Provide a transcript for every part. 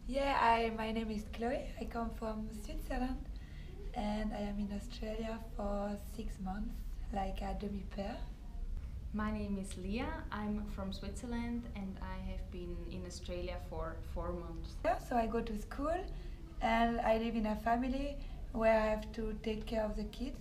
My name is Chloe. I come from Switzerland and I am in Australia for 6 months, like a demi-pair. My name is Leah. I'm from Switzerland and I have been in Australia for 4 months. So I go to school and I live in a family where I have to take care of the kids.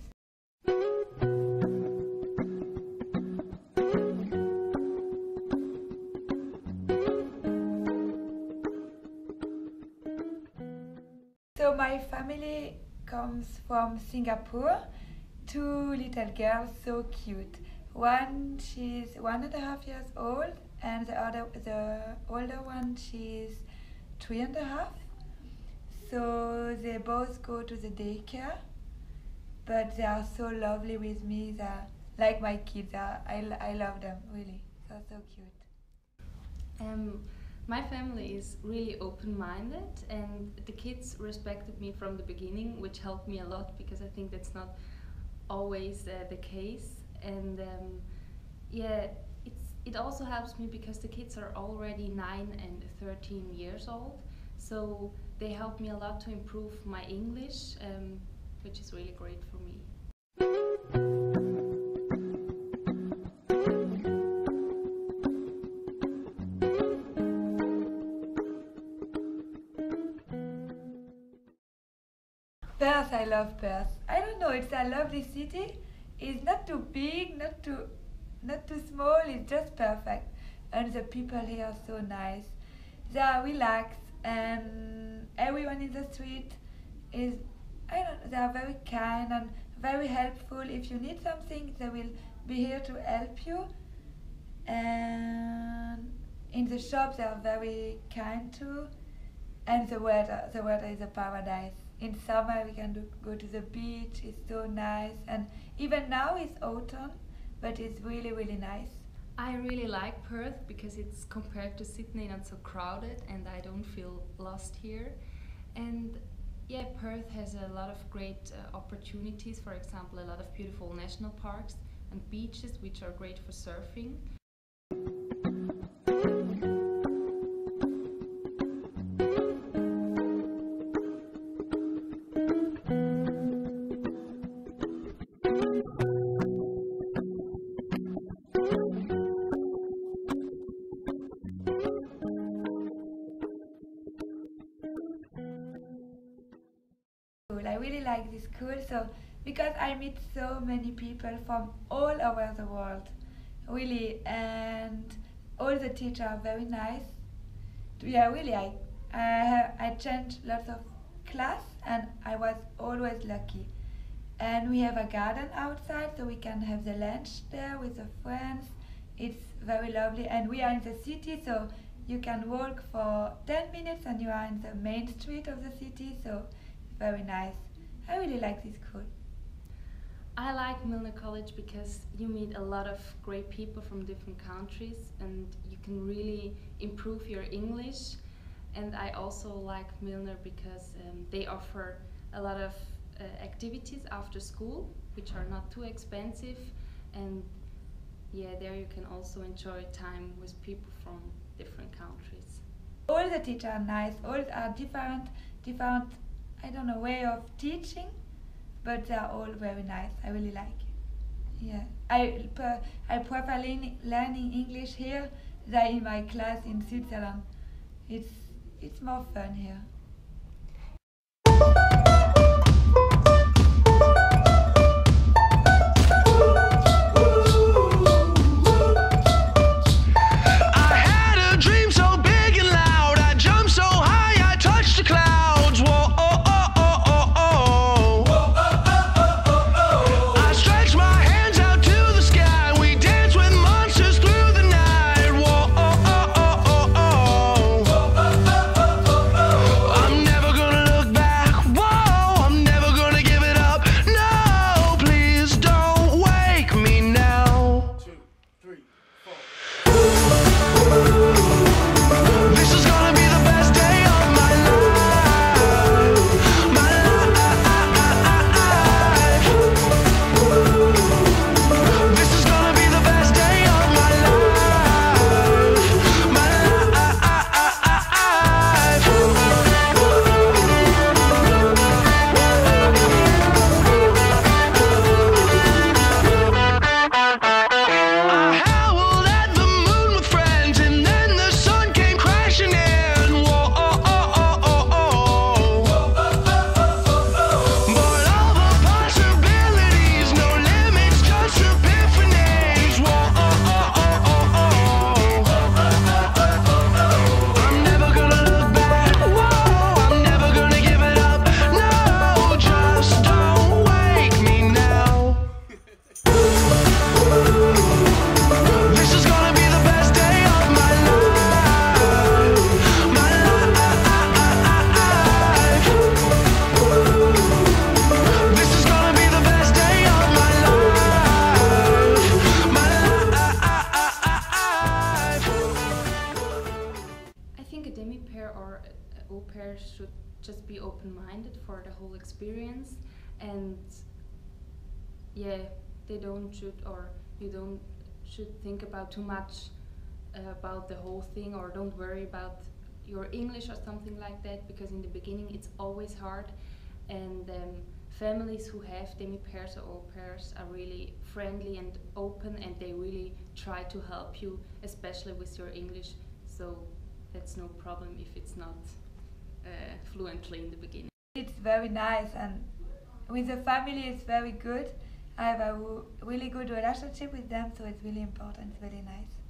So my family comes from Singapore. Two little girls, so cute. One, she's 1.5 years old, and the older one, she's 3.5. So they both go to the daycare, but they are so lovely with me. They're like my kids. I love them, really. They're so cute. My family is really open-minded and the kids respected me from the beginning, which helped me a lot because I think that's not always the case. And it also helps me because the kids are already 9 and 13 years old, so they help me a lot to improve my English, which is really great for me. Perth, I love Perth. I don't know, it's a lovely city. It's not too big, not too small, it's just perfect. And the people here are so nice. They are relaxed and everyone in the street is, they are very kind and very helpful. If you need something, they will be here to help you. And in the shop, they are very kind too. And the weather is a paradise. In summer we can go to the beach, it's so nice, and even now it's autumn, but it's really, really nice. I really like Perth because it's compared to Sydney not so crowded and I don't feel lost here. And yeah, Perth has a lot of great opportunities, for example a lot of beautiful national parks and beaches which are great for surfing. I really like this school, so because I meet so many people from all over the world, really, and all the teachers are very nice. Yeah, really, I changed lots of class and I was always lucky. And we have a garden outside, so we can have the lunch there with the friends. It's very lovely, and we are in the city, so you can walk for 10 minutes and you are in the main street of the city, so very nice. I really like this school. I like Milner College because you meet a lot of great people from different countries and you can really improve your English. And I also like Milner because they offer a lot of activities after school, which are not too expensive, and yeah, there you can also enjoy time with people from different countries. All the teachers are nice, all are different I don't know, way of teaching, but they are all very nice. I really like it. Yeah, I prefer learning English here than in my class in Switzerland. It's more fun here. think a demi-pair or a au pair should just be open-minded for the whole experience, and yeah, they don't should or you don't should think about too much about the whole thing, or don't worry about your English or something like that, because in the beginning it's always hard, and families who have demi-pairs or au pairs are really friendly and open, and they really try to help you, especially with your English, so that's no problem if it's not fluently in the beginning. It's very nice, and with the family it's very good. I have a really good relationship with them, so it's really important, it's really nice.